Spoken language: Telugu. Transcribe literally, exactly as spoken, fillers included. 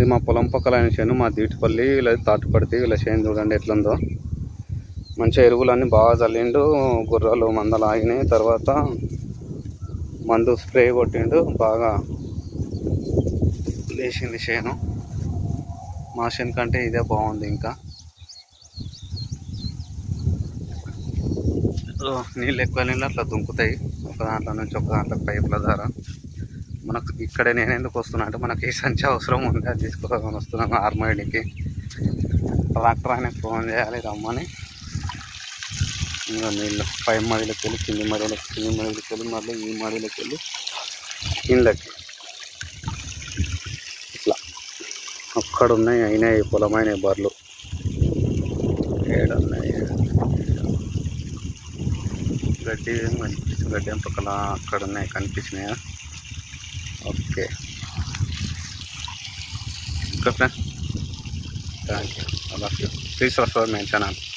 ఇది మా పొలం పక్కల అయిన చేను, మా దీటిపల్లి ఇలా తాటిపడితే ఇలా చేను చూడండి ఎట్లుందో. మంచిగా ఎరువులన్నీ బాగా చల్లిండు, గుర్రాలు మందలు ఆగినాయి. తర్వాత మందు స్ప్రే కొట్టిండు, బాగా లేచింది చేను. మా చేను కంటే ఇదే బాగుంది. ఇంకా నీళ్ళు ఎక్కువ నీళ్ళు అట్లా దుంకుతాయి ఒక దాంట్లో నుంచి ఒక దాంట్లోకి పైపుల ద్వారా. మనకు ఇక్కడే నేను ఎందుకు వస్తున్నా అంటే మనకి ఈ సంచి అవసరం ఉంది, అది తీసుకోవాలని వస్తున్నాను ఆర్మడికి. ట్రాక్టర్ ఆయనకు ఫోన్ చేయాలి రమ్మని. ఇంకా నీళ్ళు పై మడిలోకి వెళ్ళి కింది మడిలోకి, కింది మడిలోకి వెళ్ళి మళ్ళీ ఈ మడిలోకి వెళ్ళి ఇళ్ళకి ఇట్లా అక్కడ ఉన్నాయి. అయినాయి పొలమైన బర్రెలు ఏడున్నాయి. గడ్డి కనిపిస్తుంది, గడ్డి ఏం పక్కన అక్కడ ఉన్నాయి కనిపించినాయా? Okay okay friend, thank you. Please subscribe my channel.